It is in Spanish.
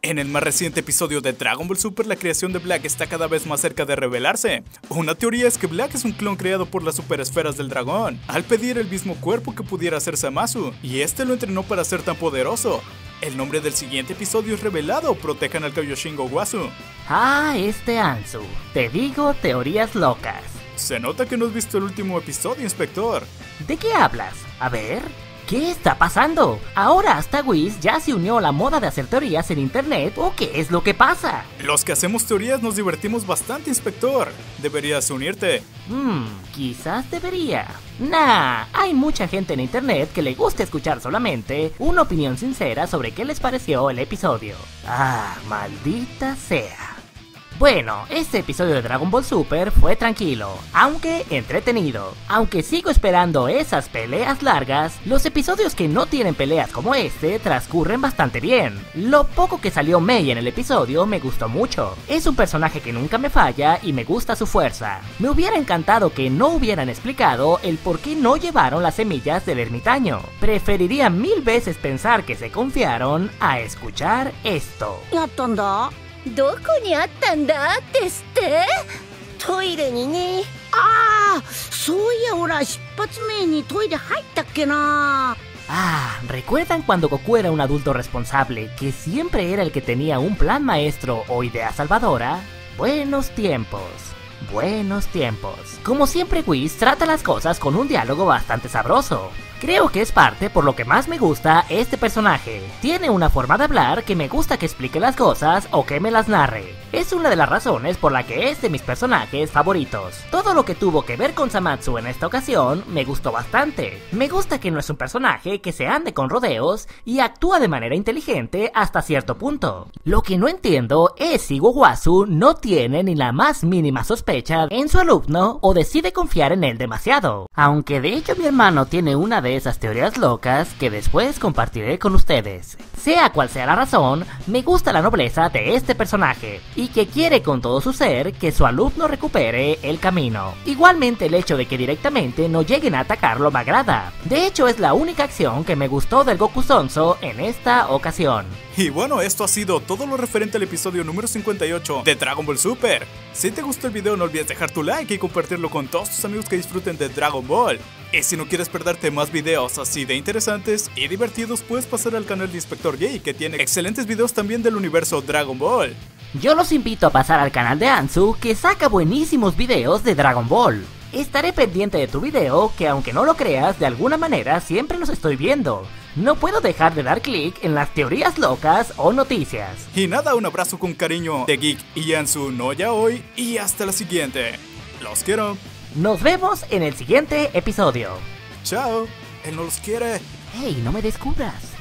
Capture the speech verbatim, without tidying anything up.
En el más reciente episodio de Dragon Ball Super, la creación de Black está cada vez más cerca de revelarse. Una teoría es que Black es un clon creado por las superesferas del dragón, al pedir el mismo cuerpo que pudiera ser Zamasu, y este lo entrenó para ser tan poderoso. El nombre del siguiente episodio es revelado: Protejan al Kaioshin Gowasu. Ah, este Anzu. Te digo teorías locas. Se nota que no has visto el último episodio, inspector. ¿De qué hablas? A ver, ¿qué está pasando? ¿Ahora hasta Whis ya se unió a la moda de hacer teorías en internet o qué es lo que pasa? Los que hacemos teorías nos divertimos bastante, inspector. Deberías unirte. Hmm, quizás debería. Nah, hay mucha gente en internet que le gusta escuchar solamente una opinión sincera sobre qué les pareció el episodio. Ah, maldita sea. Bueno, este episodio de Dragon Ball Super fue tranquilo, aunque entretenido. Aunque sigo esperando esas peleas largas, los episodios que no tienen peleas como este transcurren bastante bien. Lo poco que salió Mei en el episodio me gustó mucho. Es un personaje que nunca me falla y me gusta su fuerza. Me hubiera encantado que no hubieran explicado el por qué no llevaron las semillas del ermitaño. Preferiría mil veces pensar que se confiaron a escuchar esto. ¿Yattanda? どこにあったんだですって？ トイレにね。ああ、そういや、ほら出発前にトイレ入ったっけな。 Ah, ¿recuerdan cuando Goku era un adulto responsable que siempre era el que tenía un plan maestro o idea salvadora? Buenos tiempos. Buenos tiempos. Como siempre, Whis trata las cosas con un diálogo bastante sabroso. Creo que es parte por lo que más me gusta este personaje. Tiene una forma de hablar que me gusta que explique las cosas o que me las narre. Es una de las razones por la que es de mis personajes favoritos. Todo lo que tuvo que ver con Zamasu en esta ocasión me gustó bastante. Me gusta que no es un personaje que se ande con rodeos y actúa de manera inteligente hasta cierto punto. Lo que no entiendo es si Gowasu no tiene ni la más mínima sospecha en su alumno o decide confiar en él demasiado. Aunque de hecho mi hermano tiene una de esas teorías locas que después compartiré con ustedes. Sea cual sea la razón, me gusta la nobleza de este personaje y que quiere con todo su ser que su alumno recupere el camino. Igualmente el hecho de que directamente no lleguen a atacarlo me agrada. De hecho es la única acción que me gustó del Goku Sonso en esta ocasión. Y bueno, esto ha sido todo lo referente al episodio número cincuenta y ocho de Dragon Ball Super. Si te gustó el video no olvides dejar tu like y compartirlo con todos tus amigos que disfruten de Dragon Ball. Y si no quieres perderte más videos así de interesantes y divertidos, puedes pasar al canal de Inspector Jay, que tiene excelentes videos también del universo Dragon Ball. Yo los invito a pasar al canal de Anzu, que saca buenísimos videos de Dragon Ball. Estaré pendiente de tu video, que aunque no lo creas, de alguna manera siempre los estoy viendo. No puedo dejar de dar clic en las teorías locas o noticias. Y nada, un abrazo con cariño de Geek y Anzu no ya hoy, y hasta la siguiente. Los quiero. Nos vemos en el siguiente episodio. Chao. Él no los quiere. Hey, no me descubras.